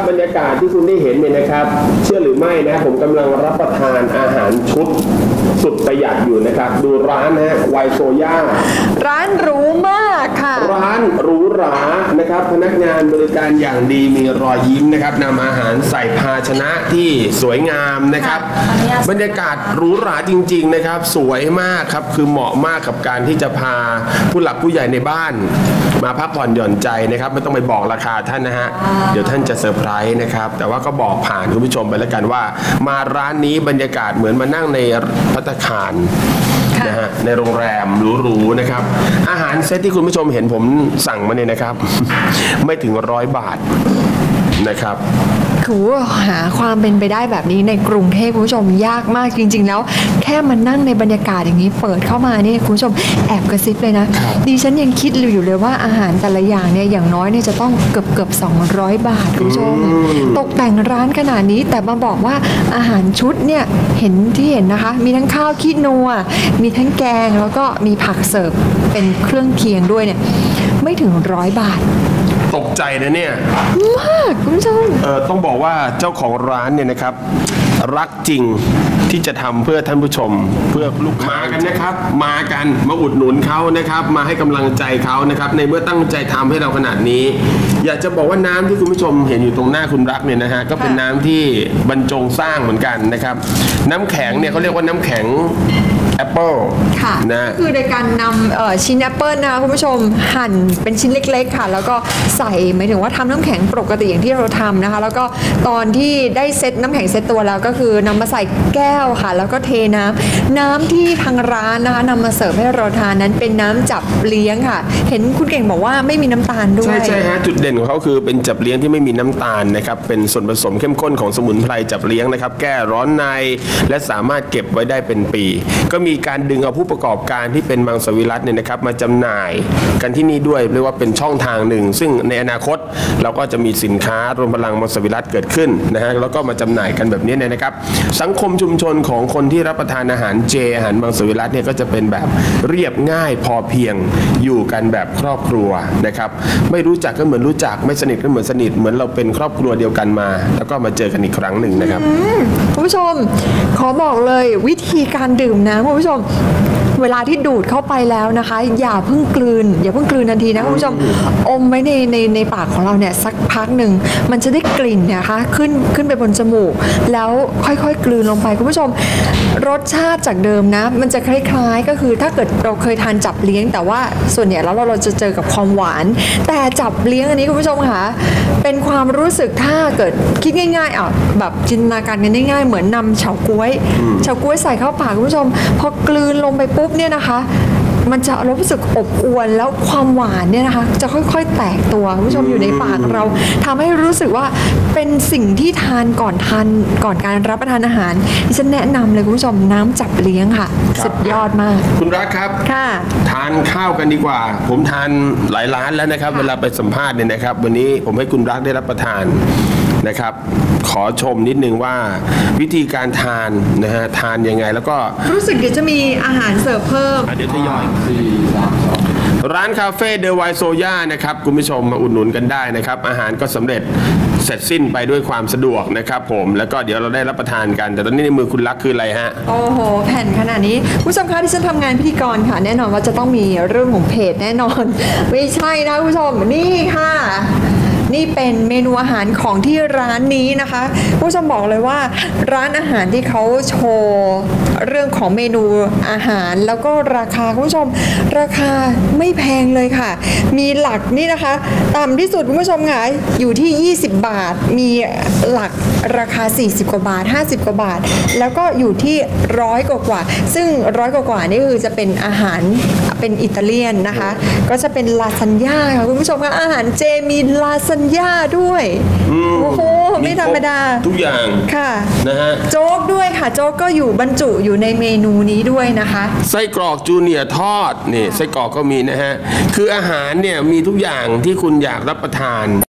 บรรยากาศที่คุณได้เห็นเนี่ยนะครับเชื่อหรือไม่นะผมกำลังรับประทานอาหารชุดสุดประหยัดอยู่นะครับดูร้านนะไวโซย่าร้านหรูมากค่ะร้านหรูหรานะครับพนักงานบริการอย่างดีมีรอยยิ้มนะครับนำอาหารใส่ภาชนะที่สวยงามนะครับบรรยากาศหรูหราจริงๆนะครับสวยมากครับคือเหมาะมากกับการที่จะพาผู้หลักผู้ใหญ่ในบ้านมาพักผ่อนหย่อนใจนะครับไม่ต้องไปบอกราคาท่านนะฮะเดี๋ยวท่านจะเซอร์ไพรส์นะครับแต่ว่าก็บอกผ่านคุณผู้ชมไปแล้วกันว่ามาร้านนี้บรรยากาศเหมือนมานั่งในภัตตาคารนะฮะในโรงแรมหรูๆนะครับอาหารเซตที่คุณผู้ชมเห็นผมสั่งมาเนี่ยนะครับไม่ถึง100 บาทนะครับคือหาความเป็นไปได้แบบนี้ในกรุงเทพคุณผู้ชมยากมากจริงๆแล้วแค่มานั่งในบรรยากาศอย่างนี้เปิดเข้ามานี่คุณผู้ชมแอบกระซิบเลยนะดิฉันยังคิดอยู่เลยว่าอาหารแต่ละอย่างเนี่ยอย่างน้อยเนี่ยจะต้องเกือบ200 บาทคุณผู้ชมตกแต่งร้านขนาดนี้แต่มาบอกว่าอาหารชุดเนี่ยเห็นนะคะมีทั้งข้าวขี้นัวมีทั้งแกงแล้วก็มีผักเสิร์ฟเป็นเครื่องเคียงด้วยเนี่ยไม่ถึง100 บาทตกใจนะเนี่ยมากคุณผู้ชมต้องบอกว่าเจ้าของร้านเนี่ยนะครับรักจริงที่จะทำเพื่อท่านผู้ชมเพื่อลูกค้ากันนะครับมากันมาอุดหนุนเขานะครับมาให้กำลังใจเขานะครับในเมื่อตั้งใจทำให้เราขนาดนี้อยากจะบอกว่าน้ำที่คุณผู้ชมเห็นอยู่ตรงหน้าคุณรักเนี่ยนะฮะก็เป็นน้ำที่บรรจงสร้างเหมือนกันนะครับน้ำแข็งเนี่ยเขาเรียกว่าน้ำแข็งแอปเปิลค่ะนะคือในการนำชิ้นแอปเปิลนะคะคุณผู้ชมหั่นเป็นชิ้นเล็กๆค่ะแล้วก็ใส่หมายถึงว่าทำน้ำแข็งปกติอย่างที่เราทำนะคะแล้วก็ตอนที่ได้เซตน้ำแข็งเซตตัวแล้วก็คือนำมาใส่แก้วค่ะแล้วก็เทน้ำที่ทางร้านนะคะนำมาเสิร์ฟให้เราทานนั้นเป็นน้ำจับเลี้ยงค่ะเห็นคุณเก่งบอกว่าไม่มีน้ำตาลด้วยใช่ฮะจุดเด่นของเขาคือเป็นจับเลี้ยงที่ไม่มีน้ำตาลนะครับเป็นส่วนผสมเข้มข้นของสมุนไพรจับเลี้ยงนะครับแก้ร้อนในและสามารถเก็บไว้ได้เป็นปีก็มีการดึงเอาผู้ประกอบการที่เป็นมังสวิรัติเนี่ยนะครับมาจำหน่ายกันที่นี่ด้วยเรียกว่าเป็นช่องทางหนึ่งซึ่งในอนาคตเราก็จะมีสินค้ารวมพลังมังสวิรัติเกิดขึ้นนะฮะแล้วก็มาจำหน่ายกันแบบนี้เนี่ยนะครับสังคมชุมชนของคนที่รับประทานอาหารเจอาหารมังสวิรัติเนี่ยก็จะเป็นแบบเรียบง่ายพอเพียงอยู่กันแบบครอบครัวนะครับไม่รู้จักก็เหมือนรู้จักไม่สนิทก็เหมือนสนิทเหมือนเราเป็นครอบครัวเดียวกันมาแล้วก็มาเจอกันอีกครั้งหนึ่งนะครับคุณผู้ชมขอบอกเลยวิธีการดื่มนะคุณผู้ชมเวลาที่ดูดเข้าไปแล้วนะคะอย่าเพิ่งกลืนทันทีนะคุณผู้ชมอมไว้ในปากของเราเนี่ยสักพักหนึ่งมันจะได้กลิ่นนะคะขึ้นไปบนจมูกแล้วค่อยๆกลืนลงไปคุณผู้ชมรสชาติจากเดิมนะมันจะคล้ายๆก็คือถ้าเกิดเราเคยทานจับเลี้ยงแต่ว่าส่วนใหญ่แล้วเราจะเจอกับความหวานแต่จับเลี้ยงอันนี้คุณผู้ชมค่ะเป็นความรู้สึกถ้าเกิดคิดง่ายๆแบบจินตนาการกันง่ายๆเหมือนนำเฉาก๊วยใส่เข้าปากคุณผู้ชมพอกลืนลงไปปุ๊บเนี่ยนะคะมันจะรู้สึกอบอวลแล้วความหวานเนี่ยนะคะจะค่อยๆแตกตัวคุณผู้ชมอยู่ในปากเราทำให้รู้สึกว่าเป็นสิ่งที่ทานก่อนการรับประทานอาหารดิฉันแนะนำเลยคุณผู้ชมน้ำจับเลี้ยงค่ะสุดยอดมากคุณรักครับค่ะทานข้าวกันดีกว่าผมทานหลายร้านแล้วนะครับเวลาไปสัมภาษณ์เนี่ยนะครับวันนี้ผมให้คุณรักได้รับประทานนะครับขอชมนิดนึงว่าวิธีการทานนะฮะทานยังไงแล้วก็รู้สึกเดี๋ยวจะมีอาหารเสิร์ฟเพิ่มเดี๋ยวทยอยร้านคาเฟ่เดอะไวโซย่านะครับคุณผู้ชมมาอุดหนุนกันได้นะครับอาหารก็สำเร็จเสร็จสิ้นไปด้วยความสะดวกนะครับผมแล้วก็เดี๋ยวเราได้รับประทานกันแต่ตอนนี้ในมือคุณรักคืออะไรฮะโอ้โหแผ่นขนาดนี้ผู้ชมคะที่ฉันทำงานพิธีกรค่ะแน่นอนว่าจะต้องมีเรื่องของเพจแน่นอนไม่ใช่นะผู้ชมนี่ค่ะนี่เป็นเมนูอาหารของที่ร้านนี้นะคะผู้ชมบอกเลยว่าร้านอาหารที่เขาโชว์เรื่องของเมนูอาหารแล้วก็ราคาคุณผู้ชมราคาไม่แพงเลยค่ะมีหลักนี่นะคะต่ำที่สุดคุณผู้ชมค่ะอยู่ที่20 บาทมีหลักราคา40 กว่าบาท50 กว่าบาทแล้วก็อยู่ที่100 กว่าซึ่ง100 กว่านี่คือจะเป็นอาหารเป็นอิตาเลียนนะคะก็จะเป็นลาซานญ่าค่ะคุณผู้ชมค่ะอาหารเจมีลาซานญ่าด้วยโอ้โหไม่ธรรมดาทุกอย่างค่ะนะฮะโจ๊กด้วยค่ะโจ๊กก็อยู่บรรจุอยู่ในเมนูนี้ด้วยนะคะไส้กรอกจูเนียร์ทอดนี่ไส้กรอกก็มีนะฮะคืออาหารเนี่ยมีทุกอย่างที่คุณอยากรับประทาน